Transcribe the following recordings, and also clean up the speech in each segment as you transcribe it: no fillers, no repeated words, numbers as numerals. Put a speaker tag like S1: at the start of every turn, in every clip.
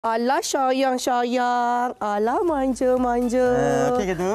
S1: Alah sayang-sayang, alah manja-manja.
S2: Okey ke tu?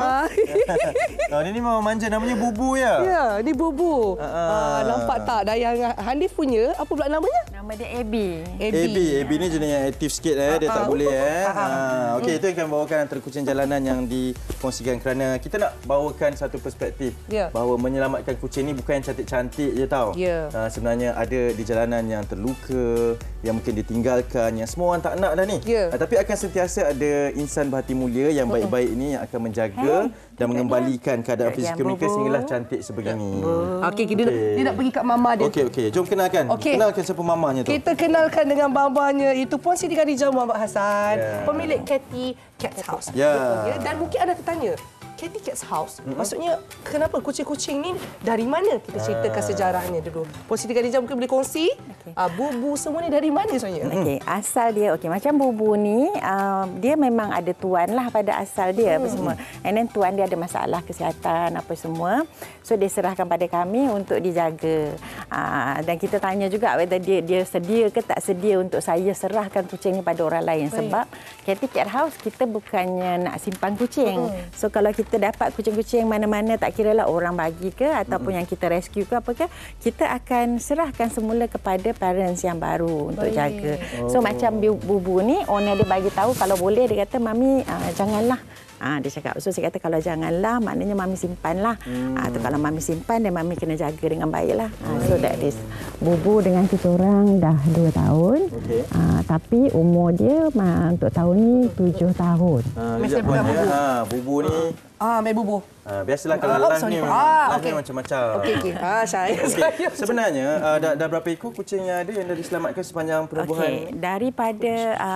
S2: Oh, ni memang manja, namanya Bubu ya?
S1: Ya, ni Bubu. Nampak tak Dayang Hanif punya, apa pula namanya?
S3: Nama dia Abby.
S2: Abby ni jenis yang aktif sikit dia tak boleh Okey, itu akan bawakan antara kucing jalanan yang dikongsikan kerana kita nak bawakan satu perspektif bahawa menyelamatkan kucing ni bukan yang cantik-cantik je tau. Sebenarnya ada di jalanan yang terluka, yang mungkin ditinggalkan, yang semua orang tak nak dah ni. Tapi akan sentiasa ada insan berhati mulia yang baik-baik ini yang akan menjaga dan mengembalikan keadaan fizikal mereka sehinggalah cantik sebegini.
S1: Okey, dia nak pergi kat mama dia.
S2: Okey. Jom kenalkan. Kenalkan siapa mamanya tu.
S1: Kita kenalkan dengan mamanya. Itu Puan Siti Khadijah Muhammad Hassan, pemilik Catty Cats House. Dan mungkin anda tertanya, Catty Cats House, maksudnya kenapa kucing-kucing ni dari mana? Kita ceritakan sejarahnya dulu. Puan Siti Khadijah mungkin boleh kongsi. Bubu semua ni dari mana sebenarnya?
S3: Okey, asal dia macam Bubu ni dia memang ada tuan lah pada asal dia apa semua. And then tuan dia ada masalah kesihatan apa semua. So dia serahkan pada kami untuk dijaga. Dan kita tanya juga whether dia sedia ke tak sedia untuk saya serahkan kucing ni pada orang lain. Sebab Catty Cat House kita bukannya nak simpan kucing. So kalau kita dapat kucing-kucing mana-mana, tak kiralah orang bagi ke ataupun yang kita rescue ke apa ke, kita akan serahkan semula kepada parents yang baru untuk jaga. So macam Bubu ni, owner dia bagi tahu kalau boleh, dia kata mami janganlah. Dia cakap, so saya kata kalau janganlah maknanya mami simpanlah. Atau kalau mami simpan dan mami kena jaga dengan baiklah. So that is Bubu dengan kita orang dah 2 tahun. Tapi umur dia untuk tahun ni 7 tahun.
S1: Masih bukan Bubu.
S2: Bubu ni
S1: Mai Bubu.
S2: Biasalah kalau lang ni macam-macam.
S1: Okey. Saya.
S2: Sebenarnya dah berapa ekor kucing yang ada yang dah diselamatkan sepanjang penubuhan?
S3: Daripada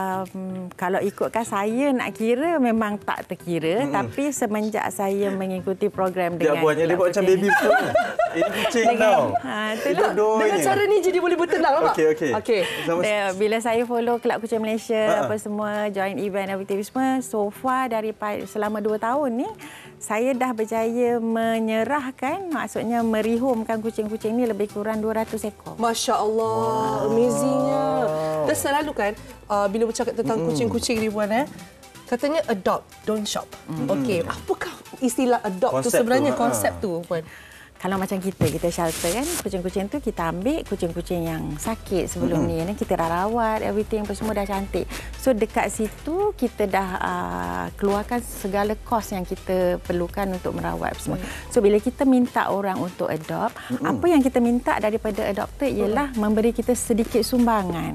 S3: kalau ikutkan saya nak kira memang tak terkira, tapi semenjak saya mengikuti program dengan
S2: dia buat macam baby betul. Ini kucing tau.
S1: Dengan cara ni jadi boleh bertenang nampak?
S2: Okey.
S3: Bila saya follow Kelab Kucing Malaysia apa semua, join event aktiviti semua, so far daripada selama 2 tahun ni saya dah berjaya menyerahkan, maksudnya merihumkan kucing-kucing ni lebih kurang 200 ekor.
S1: Masya Allah, amazingnya. Dan selalu kan, bila bercakap tentang kucing-kucing ni Puan, katanya adopt, don't shop. Okey, apakah istilah adopt tu sebenarnya, konsep tu Puan?
S3: Kalau macam kita shelter kan, kucing-kucing tu kita ambil kucing-kucing yang sakit sebelum ni. Kita dah rawat, everything semua dah cantik. So dekat situ kita dah keluarkan segala kos yang kita perlukan untuk merawat semua. So bila kita minta orang untuk adopt, apa yang kita minta daripada adopter ialah memberi kita sedikit sumbangan.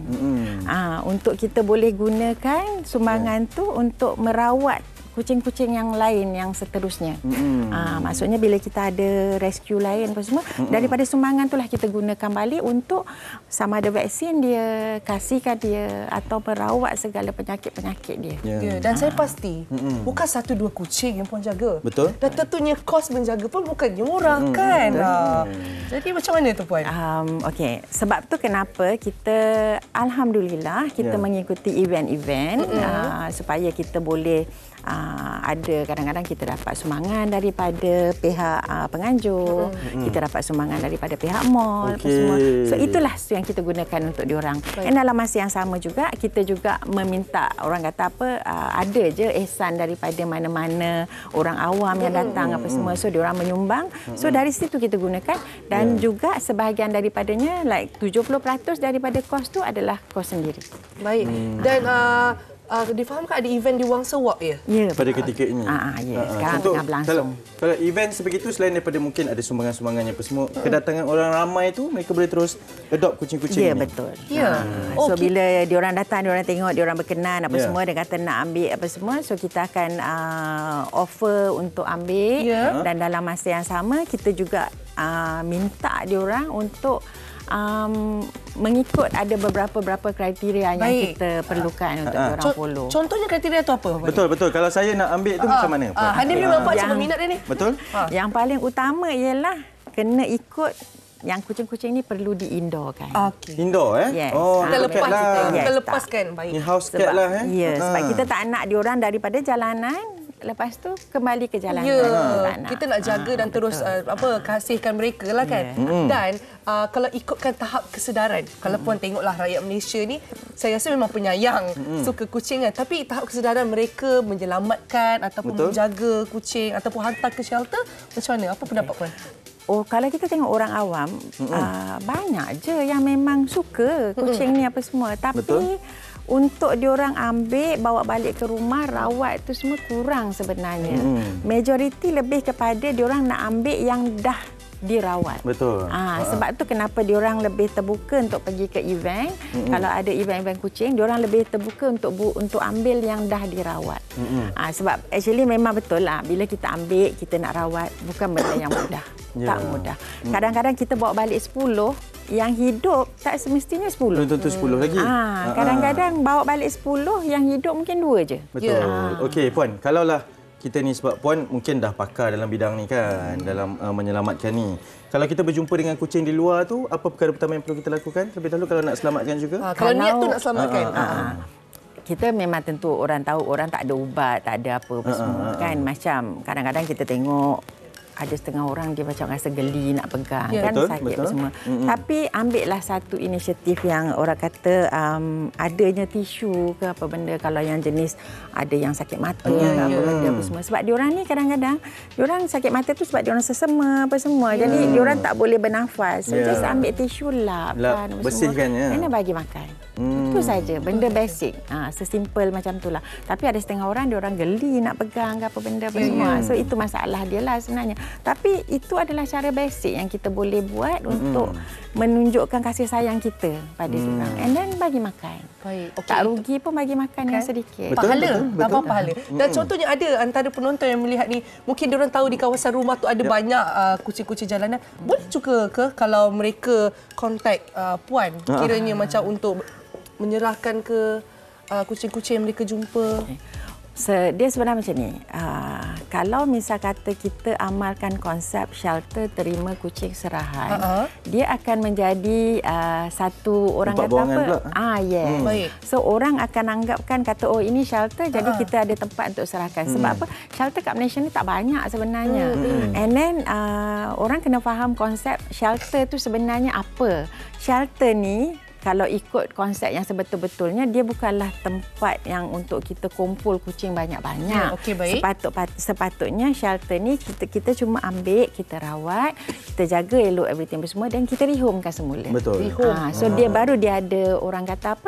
S3: Untuk kita boleh gunakan sumbangan tu untuk merawat kucing-kucing yang lain yang seterusnya. Maksudnya bila kita ada rescue lain apa semua, daripada sumbangan itulah kita gunakan balik untuk sama ada vaksin dia, kasihkan dia atau merawat segala penyakit-penyakit dia.
S1: Dan saya pasti bukan 1-2 kucing yang Puan jaga.
S2: Betul.
S1: Dan tentunya kos menjaga pun bukannya murah kan. Jadi macam mana tu Puan?
S3: Okey, sebab tu kenapa kita alhamdulillah kita mengikuti event-event supaya kita boleh ada kadang-kadang kita dapat sumbangan daripada pihak penganjur, kita dapat sumbangan daripada pihak mall apa semua. So itulah yang kita gunakan untuk diorang. Dan dalam masa yang sama juga kita juga meminta, orang kata apa, ada je ihsan daripada mana-mana orang awam yang datang apa semua. So diorang menyumbang. So dari situ kita gunakan dan juga sebahagian daripadanya like 70% daripada kos tu adalah kos sendiri.
S1: Baik. Dan difahamkan ada event di Wangsa Walk ya?
S3: Ya.
S2: Pada ketika ini.
S3: Sekarang tengah berlangsung.
S2: Kalau event sebegitu, selain daripada mungkin ada sumbangan-sumbangannya apa semua, kedatangan orang ramai tu mereka boleh terus adopt kucing-kucing ni.
S3: Ya, betul. So bila diorang datang, diorang tengok, diorang berkenan apa semua, dia kata nak ambil apa semua, so kita akan offer untuk ambil dan dalam masa yang sama kita juga minta diorang untuk mengikut ada beberapa kriteria yang kita perlukan untuk orang follow.
S1: Contohnya kriteria tu apa?
S2: Betul. Kalau saya nak ambil tu macam mana?
S1: Hanif ni nampak macam minat dia ni.
S2: Betul.
S3: Yang paling utama ialah kena ikut yang kucing-kucing ni perlu di-indoor kan.
S2: Indoor
S3: Yes.
S1: Kita lepaskan. Baik.
S2: Ni house cat lah
S3: sebab kita tak nak diorang daripada jalanan lepas tu kembali ke jalanan.
S1: Kita nak jaga dan terus kasihkan mereka lah kan. Dan kalau ikutkan tahap kesedaran, kalau Puan tengoklah rakyat Malaysia ni, saya rasa memang penyayang, suka kucing kan. Tapi tahap kesedaran mereka menyelamatkan ataupun menjaga kucing ataupun hantar ke shelter, macam mana? Apa pendapat Puan?
S3: Kalau kita tengok orang awam, banyak je yang memang suka kucing ni apa semua. Tapi untuk diorang ambil, bawa balik ke rumah, rawat tu semua kurang sebenarnya. Majoriti lebih kepada diorang nak ambil yang dah dirawat.
S2: Betul.
S3: Sebab tu kenapa diorang lebih terbuka untuk pergi ke event. Kalau ada event-event kucing, diorang lebih terbuka untuk ambil yang dah dirawat. Sebab actually memang betul lah, bila kita ambil, kita nak rawat, bukan benda yang mudah. Tak mudah. Kadang-kadang kita bawa balik 10, yang hidup tak semestinya 10.
S2: Belum tentu 10 lagi.
S3: Kadang-kadang bawa balik 10, yang hidup mungkin 2 je.
S2: Betul. Okey, Puan, kalaulah kita ni, sebab Puan mungkin dah pakar dalam bidang ni kan, dalam menyelamatkan ni. Kalau kita berjumpa dengan kucing di luar tu, apa perkara pertama yang perlu kita lakukan terlebih dahulu kalau nak selamatkan juga?
S1: Kalau niat tu nak selamatkan.
S3: Kita memang tentu orang tahu, orang tak ada ubat, tak ada apa semua kan. Macam kadang-kadang kita tengok ada setengah orang dia macam rasa geli nak pegang, kan,
S2: betul,
S3: sakit apa semua. Tapi ambillah satu inisiatif yang orang kata adanya tisu ke apa benda, kalau yang jenis ada yang sakit mata ke apa benda apa semua. Sebab diorang ni kadang-kadang diorang sakit mata tu sebab diorang sesema apa semua. Jadi diorang tak boleh bernafas. So just ambil tisu lap kan,
S2: bersihkannya.
S3: Kena bagi makan. Itu saja, benda basic. Sesimpel macam itulah. Tapi ada setengah orang diorang geli nak pegang ke apa benda apa semua. So itu masalah dia lah sebenarnya. Tapi itu adalah cara basic yang kita boleh buat untuk menunjukkan kasih sayang kita pada diorang. And then bagi makan.
S1: Baik. Okay.
S3: Tak rugi pun bagi makan yang sedikit.
S1: Pahala. Tanpa pahala. Dan contohnya ada antara penonton yang melihat ni, mungkin diorang tahu di kawasan rumah tu ada banyak kucing-kucing jalanan. Boleh juga ke kalau mereka kontak Puan, kiranya macam untuk menyerahkan ke kucing-kucing yang mereka jumpa?
S3: Dia sebenarnya macam ni. Kalau misal kata kita amalkan konsep shelter terima kucing serahan, dia akan menjadi satu orang
S2: tempat
S3: kata apa?
S2: Yes.
S1: Baik.
S3: So orang akan anggapkan kata ini shelter, jadi kita ada tempat untuk serahkan. Sebab apa? Shelter kat Malaysia ni tak banyak sebenarnya. And then orang kena faham konsep shelter tu sebenarnya apa. Shelter ni kalau ikut konsep yang sebetul-betulnya, dia bukanlah tempat yang untuk kita kumpul kucing banyak-banyak.
S1: Okey, baik.
S3: Sepatutnya shelter ni kita cuma ambil, kita rawat, kita jaga elok everything semua dan kita rehomkan semula.
S2: Betul.
S3: So dia baru dia ada orang kata apa?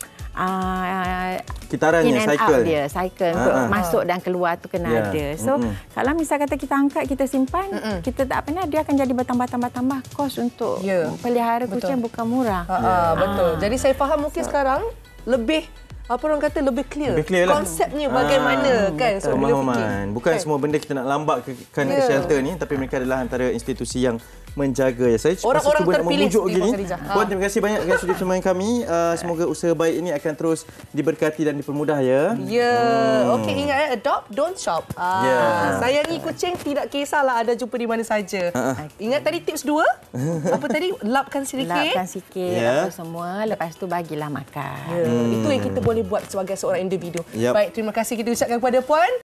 S2: Kitarannya,
S3: cycle untuk masuk dan keluar tu kena ada. So kalau misal kata kita angkat, kita simpan, kita tak pernah, dia akan jadi bertambah-tambah kos untuk pelihara kucing bukan murah.
S1: Betul. Jadi saya faham mungkin sekarang lebih orang kata lebih clear
S2: lah.
S1: konsepnya bagaimana kan. So
S2: pemahaman. Bukan semua benda kita nak lambatkan ke shelter ni, tapi mereka adalah antara institusi yang menjaga. Saya
S1: orang-orang terpilih
S2: memujuk gini. Puan, terima kasih banyak kerana sudi bersama kami. Semoga usaha baik ini akan terus diberkati dan dipermudah ya.
S1: Okey, ingat adopt, don't shop. Sayangi kucing, tidak kisahlah ada jumpa di mana saja. Ingat tadi tips 2? Apa tadi? Lapkan sedikit.
S3: Lapkan sikit apa semua, lepas tu bagilah makan.
S1: Itu yang kita boleh buat sebagai seorang individu. Baik, terima kasih kita ucapkan kepada Puan.